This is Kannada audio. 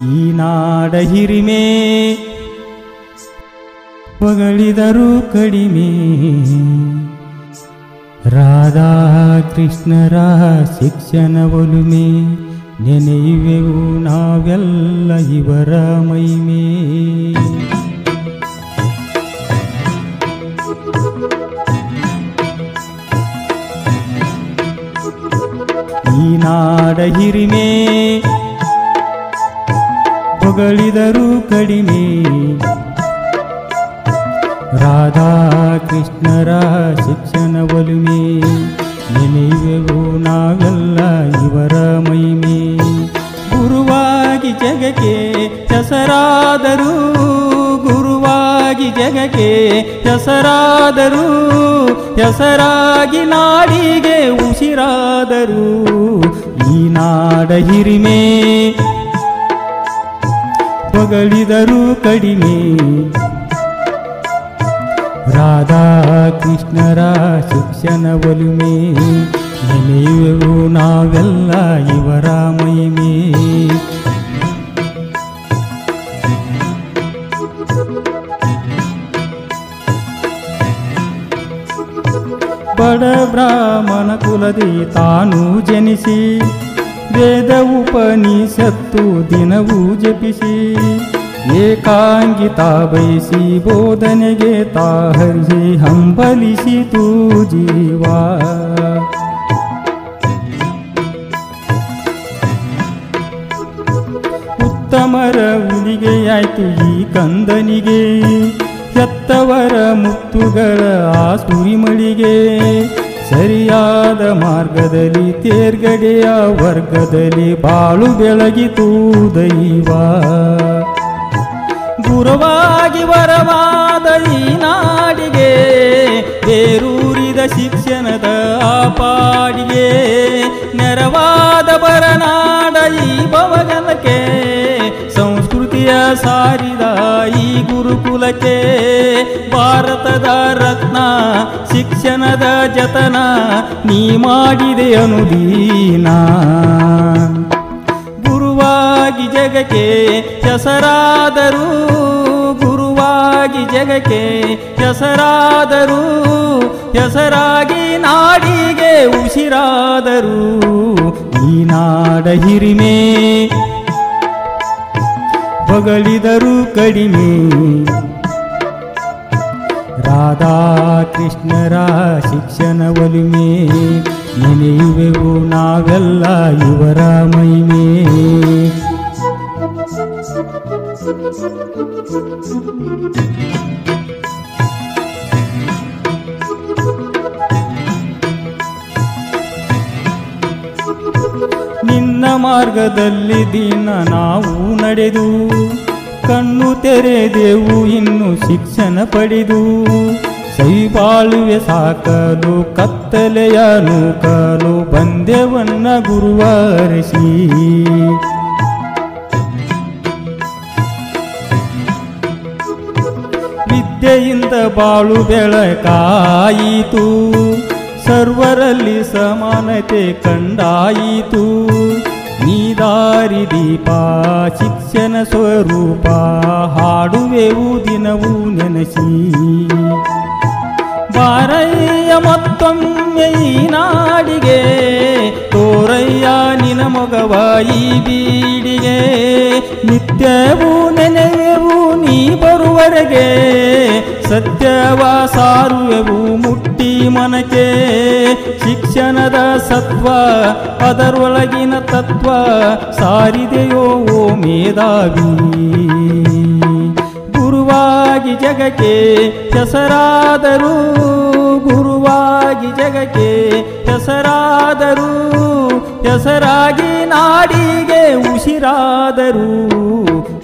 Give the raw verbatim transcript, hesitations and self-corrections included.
ಈ ನಾಡ ಹಿರಿಮೆ ಹೊಗಳಿದರೂ ಕಡಿಮೆ. ರಾಧಾ ಕೃಷ್ಣರ ಶಿಕ್ಷಣ ಒಲುಮೆ ನೆನೆಯುವೆವು ನಾವೆಲ್ಲ ಇವರ ಮಹಿಮೆ. ಈ ನಾಡ ಹಿರಿಮೆ ಹೊಗಳಿದರೂ ಕಡಿಮೆ. ರಾಧಾ ಕೃಷ್ಣರ ಶಿಕ್ಷಣ ಒಲುಮೆ ನೆನೆಯುವೆವು ನಾವೆಲ್ಲ ಇವರ ಮಹಿಮೆ. ಗುರುವಾಗಿ ಜಗಕ್ಕೆ ಹೆಸರಾದರು, ಗುರುವಾಗಿ ಜಗಕ್ಕೆ ಹೆಸರಾದರು, ಹೆಸರಾಗಿ ನಾಡಿಗೆ ಉಸಿರಾದರು. ಈ ನಾಡ ಹಿರಿಮೆ ಹೊಗಳಿದರೂ ಕಡಿಮೆ. ರಾಧಾ ಕೃಷ್ಣರ ಶಿಕ್ಷಣ ಒಲುಮೆ ನೆನೆಯುವೆವು ನಾವೆಲ್ಲ ಇವರ ಮಹಿಮೆ. ಬಡ ಬ್ರಾಹ್ಮಣ ಕುಲದಿ ತಾನು ಜನಿಸಿ ವೇದ ಉಪನಿಷತ್ತು ದಿನವೂ ಜಪಿಸಿ ಏಕಾಂಗಿತಾ ಬಯಸಿ ಬೋಧನೆಗೆ ತಾಹರಿಸಿ ಹಂಬಲಿಸಿತು ಜೀವ. ಉತ್ತಮರ ಉಲಿಗೆಯಾಯ್ತು ಈ ಕಂದನಿಗೆ, ಹೆತ್ತವರ ಮುತ್ತುಗಳ ಆ ಸುರಿಮಳಿಗೆ. ಸರಿಯಾದ ಮಾರ್ಗದಲ್ಲಿ ತೇರ್ಗಡೆಯ ವರ್ಗದಲ್ಲಿ ಬಾಳು ಬೆಳಗಿತು ದೈವ. ಗುರುವಾಗಿ ವರವಾದ ಈ ನಾಡಿಗೆ ಬೇರೂರಿದ ಶಿಕ್ಷಣದ ಪಾಡಿಗೆ. ನೆರವಾದ ಬರನಾಡ ಈ ಭವಗಲಕ್ಕೆ ಸಂಸ್ಕೃತಿಯ ಸಾರಿದ ಈ ಗುರುಕುಲಕ್ಕೆ. ಭಾರತದ ರತ್ನ ಶಿಕ್ಷಣದ ಜತನ ನೀ ಮಾಡಿದೆ ಅನುದೀನ. ಗುರುವಾಗಿ ಜಗಕ್ಕೆ ಹೆಸರಾದರು, ಗುರುವಾಗಿ ಜಗಕ್ಕೆ ಹೆಸರಾದರು, ಹೆಸರಾಗಿ ನಾಡಿಗೆ ಉಸಿರಾದರು. ಈ ನಾಡ ಹಿರಿಮೆ ಹೊಗಳಿದರೂ ಕಡಿಮೆ. ರಾಧಾ ಕೃಷ್ಣರ ಶಿಕ್ಷಣ ಒಲುಮೆ ನೆನೆಯುವೆವು ನಾವೆಲ್ಲ ಇವರ ಮಹಿಮೆ. ನಿನ್ನ ಮಾರ್ಗದಲ್ಲಿ ದಿನ ನಾವು ನಡೆದು ಕಣ್ಣು ತೆರೆದೆವು ಇನ್ನು ಶಿಕ್ಷಣ ಪಡೆದು. ಸೈಬಾಳುವೆ ಸಾಕಲು ಕತ್ತಲೆಯ ನೂಕಲು ಬಂದೆವನ್ನ ಗುರುವಾರಿಸಿ. ವಿದ್ಯೆಯಿಂದ ಬಾಳು ಬೆಳಕಾಯಿತು, ಸರ್ವರಲ್ಲಿ ಸಮಾನತೆ ಕಂಡಾಯಿತು. ನೀದಾರಿ ದೀಪ ಶಿಕ್ಷಣ ಸ್ವರೂಪ ಹಾಡುವೆವು ದಿನವೂ ನೆನೆಸಿ. ಬಾರಯ್ಯ ಮತ್ತೊಮ್ಮೆ ಈ ನಾಡಿಗೆ ತೋರಯ್ಯ ನಿನ ಮೊಗವ ಈ ಬೀಡಿಗೆ. ನಿತ್ಯವೂ ನೆನೆವೆವು ನೀ ಬರುವರೆಗೆ, ಸತ್ಯವ ಸಾರುವೆವು ಮುಟ್ಟಿ ಮನಕ್ಕೆ. ಶಿಕ್ಷಣದ ಸತ್ವ ಅದರೊಳಗಿನ ತತ್ವ ಸಾರಿದೆಯೋ ಓ ಮೇಧಾವಿ. ಗುರುವಾಗಿ ಜಗಕ್ಕೆ ಹೆಸರಾದರು, ಗುರುವಾಗಿ ಜಗಕ್ಕೆ ಹೆಸರಾದರು, ಹೆಸರಾಗಿ ನಾಡಿಗೆ ಉಸಿರಾದರು.